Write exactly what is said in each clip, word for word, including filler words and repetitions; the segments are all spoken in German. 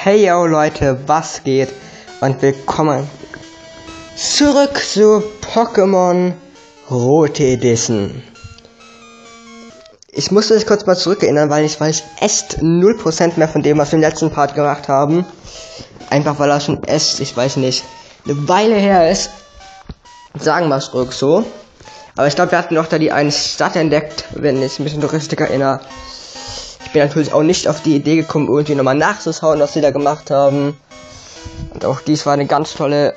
Hey yo Leute, was geht? Und willkommen zurück zu Pokémon Rote Edition. Ich musste mich kurz mal zurückerinnern, weil ich weiß echt null Prozent mehr von dem, was wir im letzten Part gemacht haben. Einfach weil er schon echt, ich weiß nicht, eine Weile her ist. Sagen wir es ruhig so. Aber ich glaube, wir hatten noch da die eine Stadt entdeckt, wenn ich mich noch richtig erinnere. Ich bin natürlich auch nicht auf die Idee gekommen, irgendwie nochmal nachzuschauen, was sie da gemacht haben. Und auch dies war eine ganz tolle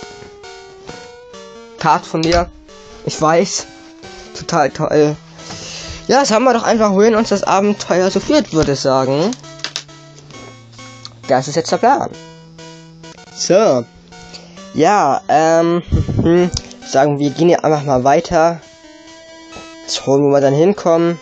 Tat von mir. Ich weiß. Total toll. Ja, das haben wir doch einfach, wohin uns das Abenteuer so führt, würde ich sagen. Das ist jetzt der Plan. So. Ja, ähm, sagen wir gehen hier einfach mal weiter. Schauen, wo wir dann hinkommen.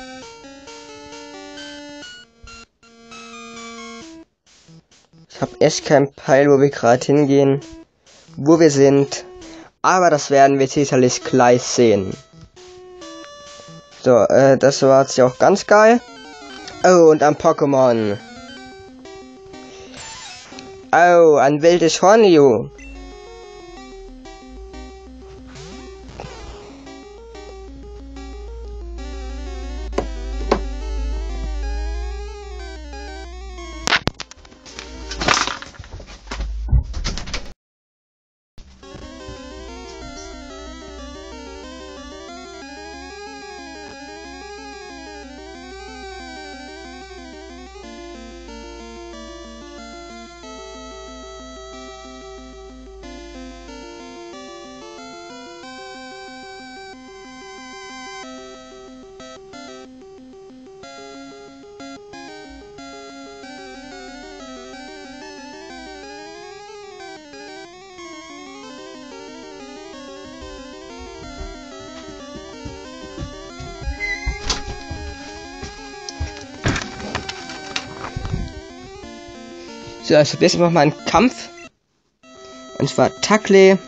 Ich habe echt keinen Peil, wo wir gerade hingehen, wo wir sind, aber das werden wir sicherlich gleich sehen. So, äh, das war jetzt ja auch ganz geil. Oh, und ein Pokémon. Oh, ein wildes Hornio. So, ich habe jetzt noch mal einen Kampf. Und zwar Tackle.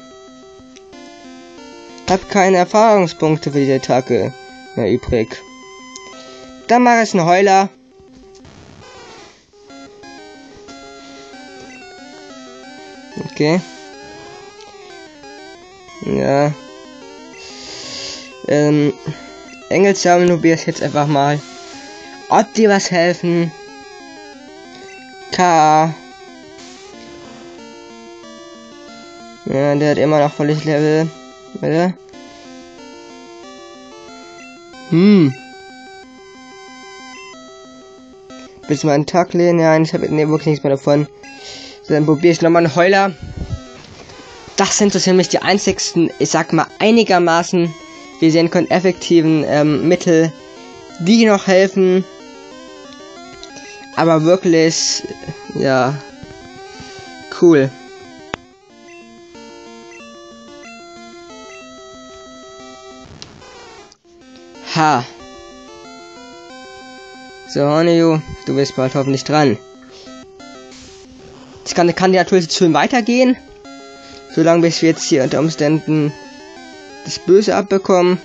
Hab keine Erfahrungspunkte für diese Attacke mehr übrig. Dann mache ich einen Heuler. Okay. Ja. Ähm. Engelssamen probiere ich jetzt einfach mal. Ob die was helfen. K. Ja, der hat immer noch volles Level. Oder? Hm. Bis mal einen Tag lehnen. Ja, ich habe ne, wirklich nichts mehr davon. So, dann probiere ich nochmal einen Heuler. Das sind so ziemlich die einzigsten, ich sag mal, einigermaßen, wie ihr sehen könnt, effektiven ähm, Mittel, die noch helfen. Aber wirklich, ja, cool. Ha. So, Hornio, du bist bald hoffentlich dran. Das kann, kann dir natürlich schön weitergehen. Solange bis wir jetzt hier unter Umständen das Böse abbekommen.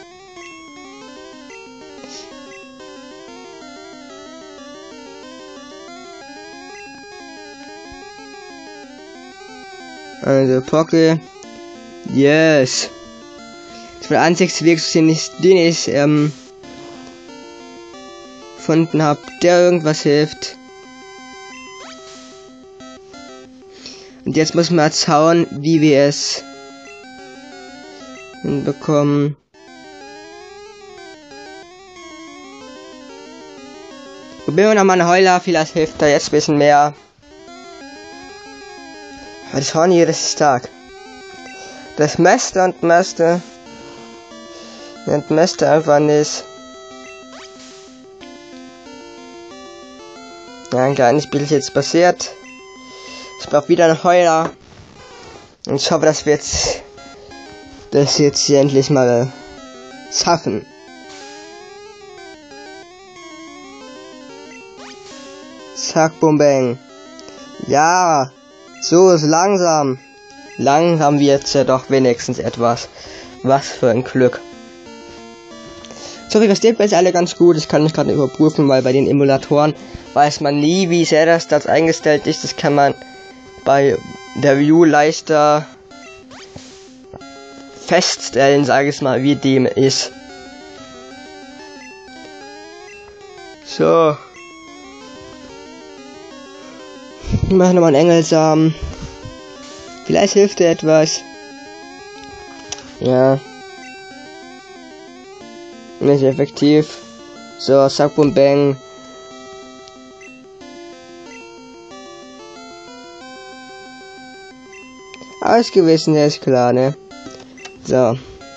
Also, Poké. Yes. Das war der einzigste Weg, den ich, den ich ähm, gefunden habe, der irgendwas hilft. Und jetzt müssen wir jetzt schauen, wie wir es hinbekommen. Probieren wir nochmal einen Heuler, vielleicht hilft da jetzt ein bisschen mehr. Das Hornio, das ist stark. Das Mäste und Mäste. Und Mäste einfach nicht. Ja, ein kleines Spiel ist jetzt passiert. Ich brauche wieder einen Heuler. Und ich hoffe, dass wir jetzt das jetzt hier endlich mal schaffen. Zack, bum, bang. Ja. So ist langsam. Langsam wird ja doch wenigstens etwas. Was für ein Glück. Sorry, das steht bei alle ganz gut. Ich kann mich gerade überprüfen, weil bei den Emulatoren weiß man nie, wie sehr das Stats eingestellt ist. Das kann man bei der View leichter feststellen, sage ich mal, wie dem ist. So. Ich mache nochmal einen Engelsamen. Vielleicht hilft dir etwas. Ja. Nicht effektiv. So, Sack Bum Bang. Alles gewesen, der ist klar, ne? So.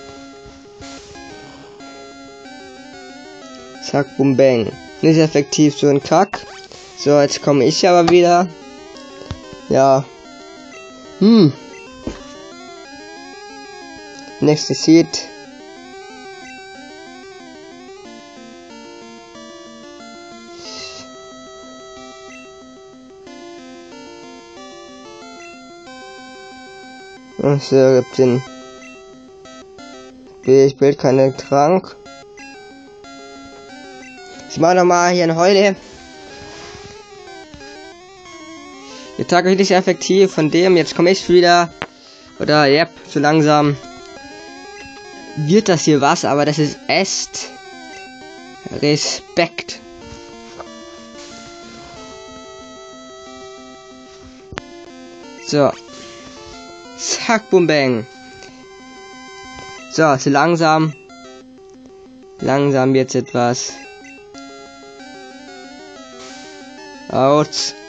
Zack, Bum Bang. Nicht effektiv, so ein Kack. So, jetzt komme ich aber wieder. Ja. Hm. Nächstes Seed. Und so gibt den. Ich bild keinen Trank. Ich mache nochmal hier ein Heule. Der Tag ist nicht effektiv von dem. Jetzt komme ich wieder. Oder, yep, so langsam wird das hier was, aber das ist echt Respekt. So. Zack, Bum Bang. So, so langsam. Langsam jetzt etwas. Out.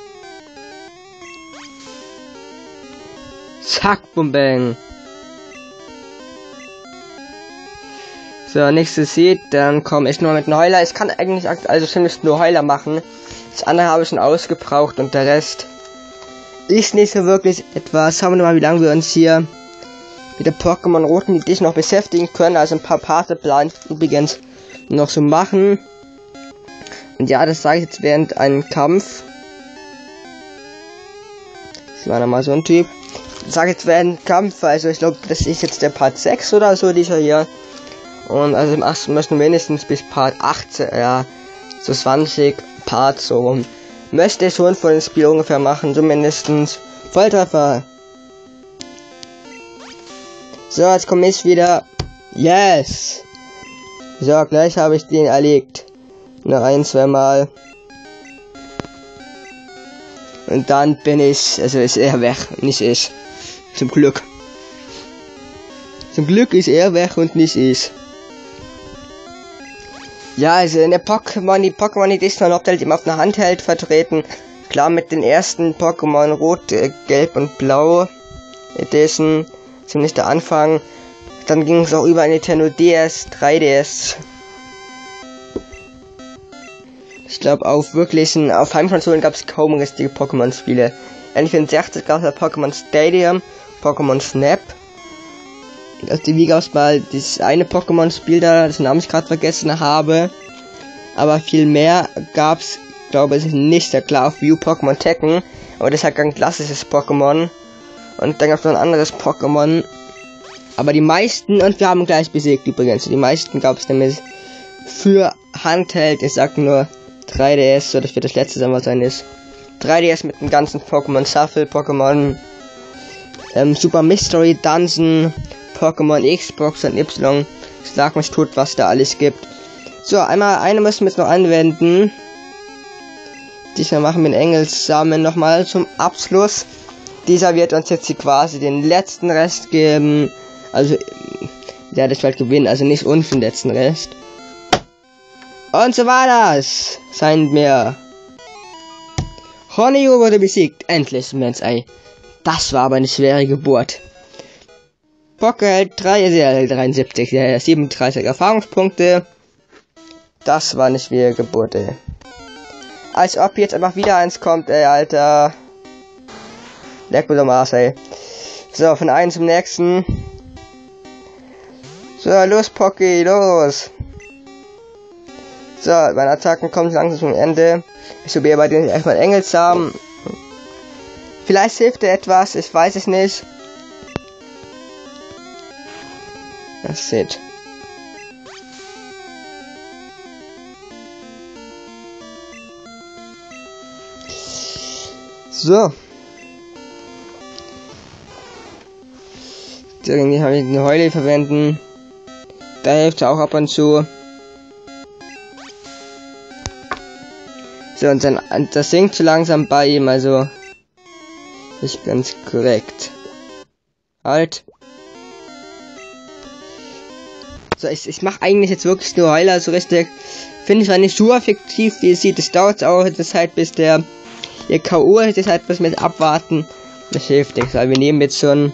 Zack, Bum Bang. So, nächstes Seed, dann komme ich nur mit einem Heuler. Ich kann eigentlich also ziemlich nur Heuler machen. Das andere habe ich schon ausgebraucht und der Rest ist nicht so wirklich etwas. Schauen wir mal, wie lange wir uns hier mit der Pokémon Roten die dich noch beschäftigen können. Also ein paar Parte planen übrigens noch so machen. Und ja, das sage ich jetzt während einem Kampf. Das war nochmal so ein Typ. Ich sage jetzt während Kampf, also ich glaube, das ist jetzt der Part sechs oder so, dieser hier. Und also im ersten müssen mindestens bis Part achtzehn, ja, so zwanzig Parts so rum. Möchte ich schon von dem Spiel ungefähr machen, so mindestens. Volltreffer. So, jetzt komme ich wieder. Yes! So, gleich habe ich den erlegt. Nur ein, zwei Mal. Und dann bin ich, also ist er weg, nicht ich. Zum Glück. Zum Glück ist er weg und nicht ich. Ja, also in der Pokémon, die Pokémon Edition Update immer auf einer Handheld vertreten. Klar, mit den ersten Pokémon Rot, äh, Gelb und Blau Edition. Ziemlich der Anfang. Dann ging es auch über ein Nintendo D S, drei D S. Ich glaube, auf wirklichen, auf Heimkonsolen gab es kaum richtige Pokémon-Spiele. N vierundsechzig gab es Pokémon Stadium, Pokémon Snap. Auf die Wii gab es mal das eine Pokémon-Spiel da, das Namen ich gerade vergessen habe. Aber viel mehr gab es, glaube ich, nicht. Ja klar, auf Wii U Pokémon Tekken, aber das ist halt ein klassisches Pokémon. Und dann gab es noch ein anderes Pokémon. Aber die meisten, und wir haben gleich besiegt übrigens, die meisten gab es nämlich für Handheld, ich sag nur drei D S, so das wird das letzte sein, was sein ist. drei D S mit dem ganzen Pokémon Shuffle, Pokémon ähm, Super Mystery Dungeon, Pokémon Xbox und Y. Sag mich tot, was da alles gibt. So, einmal, eine müssen wir jetzt noch anwenden. Diesmal machen wir den Engelssamen nochmal zum Abschluss. Dieser wird uns jetzt hier quasi den letzten Rest geben. Also, ja, das wird gewinnen, also nicht uns den letzten Rest. Und so war das. Seien wir. Honio wurde besiegt. Endlich, Mensch, ey. Das war aber eine schwere Geburt. Poké hält dreiundsiebzig, ja, siebenunddreißig Erfahrungspunkte. Das war eine schwere Geburt, ey. Als ob jetzt einfach wieder eins kommt, ey, Alter. Leck mir doch mal aus, ey. So, von einem zum nächsten. So, los, Poké, los. So, meine Attacken kommen langsam zum Ende. Ich probiere bei denen erstmal Engelssamen. Vielleicht hilft er etwas, ich weiß es nicht. Das sieht. So. Irgendwie habe ich eine Heule verwenden. Da hilft auch ab und zu. So, und dann, das sinkt zu langsam bei ihm, also nicht ganz korrekt. Halt. So, ich, ich mache eigentlich jetzt wirklich nur Heiler, so richtig. Finde ich zwar nicht so effektiv, wie ihr seht. Es dauert auch eine Zeit, bis der ihr K O ist, deshalb müssen wir jetzt abwarten. Das hilft nichts, weil wir nehmen jetzt schon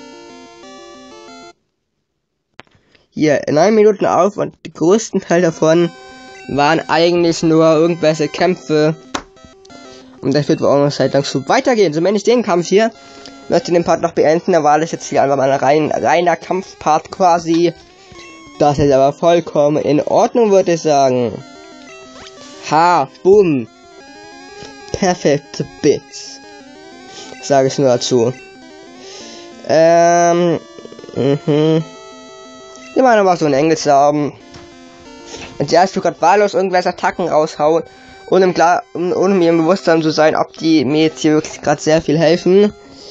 hier neun Minuten auf und die größten Teil davon waren eigentlich nur irgendwelche Kämpfe. Und das wird wohl auch noch Zeit lang so weitergehen. So, wenn ich den Kampf hier möchte den Part noch beenden, da war das jetzt hier einfach mal ein rein, reiner Kampfpart quasi. Das ist aber vollkommen in Ordnung, würde ich sagen. Ha, boom. Perfekte Bits. Sage ich nur dazu. Ähm, mhm. Die meinen aber so einen Engelssamen. Und der ist gerade wahllos irgendwelche Attacken raushauen, ohne, klar, ohne mir im Bewusstsein zu sein, ob die mir jetzt hier wirklich gerade sehr viel helfen.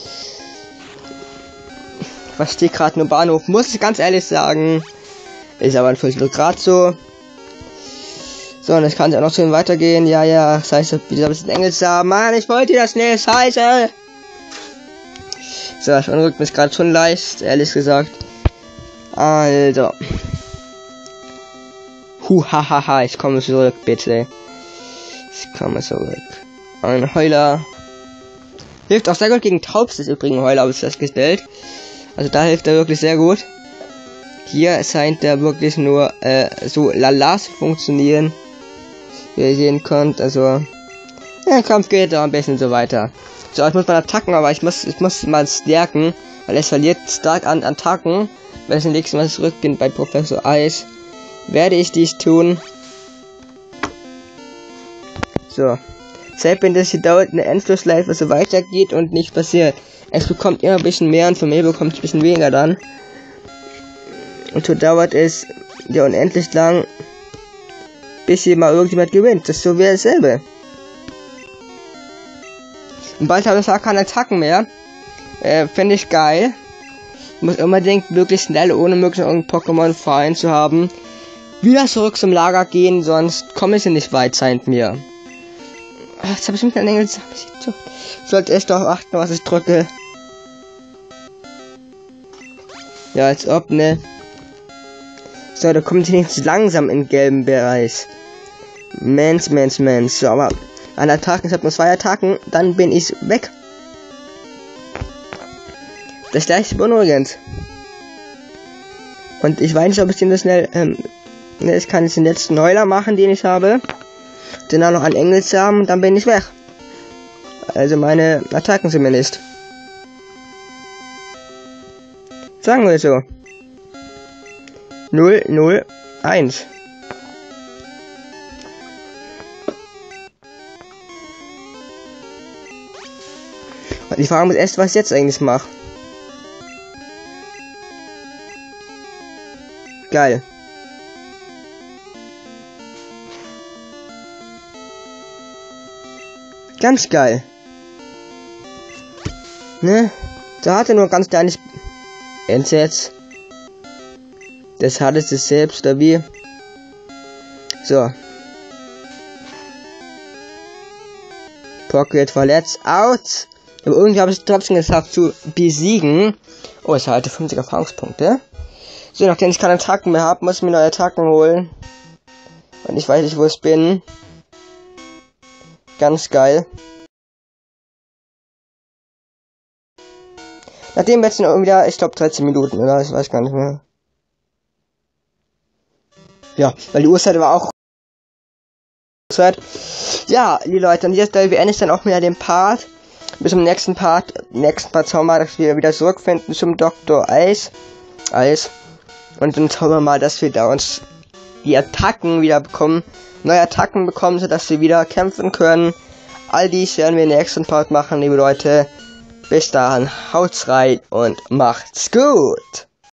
Was steht gerade nur Bahnhof, muss ich ganz ehrlich sagen. Ist aber ein Viertel Grad so. So, und das kann ja auch noch schön weitergehen. Ja, ja, das heißt, wieder ein bisschen Engelssamen. Mann, ich wollte das nicht, scheiße. So, das unrückt mich gerade schon leicht, ehrlich gesagt. Also. Huhahaha, ich komme zurück, bitte. Ich komme zurück. Ein Heuler. Hilft auch sehr gut gegen Taubstes übrigens, Heuler, habe ich festgestellt. Also da hilft er wirklich sehr gut. Hier scheint er wirklich nur äh, so lala zu funktionieren. Wie ihr sehen könnt, also. Der Kampf geht auch ein bisschen so weiter. So, ich muss mal attacken, aber ich muss, ich muss mal stärken, weil es verliert stark an Attacken. Wenn ich nächstes Mal zurück bin bei Professor Eis, werde ich dies tun. So. Selbst wenn das hier dauert eine Endlosschleife so weitergeht und nicht passiert. Es bekommt immer ein bisschen mehr und von mir bekommt es ein bisschen weniger dann. Und so dauert es ja unendlich lang, bis hier mal irgendjemand gewinnt. Das ist so wie dasselbe. Und bald habe ich auch keine Attacken mehr. Äh, finde ich geil. Ich muss unbedingt möglichst schnell, ohne möglichst irgendein Pokémon Verein zu haben, wieder zurück zum Lager gehen, sonst komme ich hier nicht weit, scheint mir. Ach, jetzt habe ich mit einem Engel. Ich sollte echt darauf achten, was ich drücke. Ja, als ob, ne? So, da kommt hier jetzt langsam in den gelben Bereich. Mensch, Mensch, Mensch. So, aber an Attacken, ich habe nur zwei Attacken, dann bin ich weg. Das ist leicht beunruhigend. Und ich weiß nicht, ob ich den so schnell, ähm, ne, ich kann jetzt den letzten Heuler machen, den ich habe. Den auch noch an Engelssamen und dann bin ich weg. Also meine Attacken zumindest. Sagen wir so. null, null, eins. Und die Frage ist erst, was ich jetzt eigentlich mache. Geil. Ganz geil. Ne? Da hat er nur ganz kleines Entsetz. Das hat es selbst, oder wie? So. Pocket verletzt. Out! Aber irgendwie habe ich es trotzdem geschafft zu besiegen. Oh, es hatte fünfzig Erfahrungspunkte. So, nachdem ich keine Attacken mehr habe, muss ich mir neue Attacken holen. Und ich weiß nicht, wo ich bin. Ganz geil. Nachdem jetzt noch wieder, ich glaube dreizehn Minuten, oder? Ich weiß gar nicht mehr. Ja, weil die Uhrzeit war auch. Ja, die Leute, und jetzt beende ich dann auch wieder den Part. Bis zum nächsten Part. Nächsten Part schauen wir mal, dass wir wieder zurückfinden zum Doktor Eis. Eis. Und dann schauen wir mal, dass wir da uns die Attacken wieder bekommen. Neue Attacken bekommen, sodass wir wieder kämpfen können. All dies werden wir im nächsten Part machen, liebe Leute. Bis dahin, haut's rein und macht's gut.